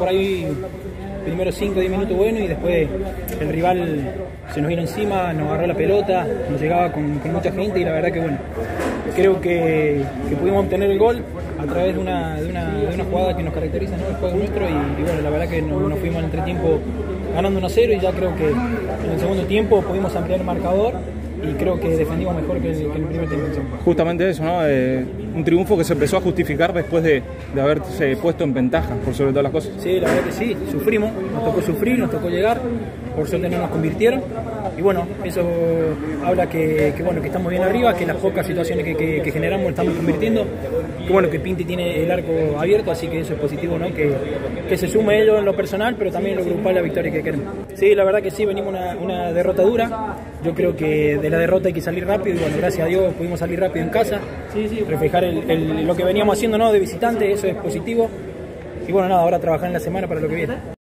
por ahí primero 5 o 10 minutos buenos y después el rival se nos vino encima, nos agarró la pelota, nos llegaba con mucha gente y la verdad que bueno, creo que pudimos obtener el gol a través de una jugada que nos caracteriza, ¿no? El juego nuestro y bueno, la verdad que nos fuimos al entretiempo ganando 1-0 y ya creo que en el segundo tiempo pudimos ampliar el marcador y creo que defendimos mejor que el primer tiempo. Justamente eso, ¿no? Un triunfo que se empezó a justificar después de haberse puesto en ventaja, por sobre todas las cosas. Sí, la verdad que sí, sufrimos, nos tocó sufrir, nos tocó llegar, por suerte no nos convirtieron y bueno, eso habla que bueno, que estamos bien arriba, que las pocas situaciones que generamos estamos convirtiendo, que bueno, que Pinti tiene el arco abierto, así que eso es positivo, ¿no? Que se sume ellos en lo personal, pero también en lo grupal la victoria que queremos. Sí, la verdad que sí, venimos una derrota dura, yo creo que de la derrota hay que salir rápido y bueno, gracias a Dios pudimos salir rápido en casa, reflejar lo que veníamos haciendo, ¿no? De visitante, eso es positivo y bueno, nada, ahora trabajar en la semana para lo que viene.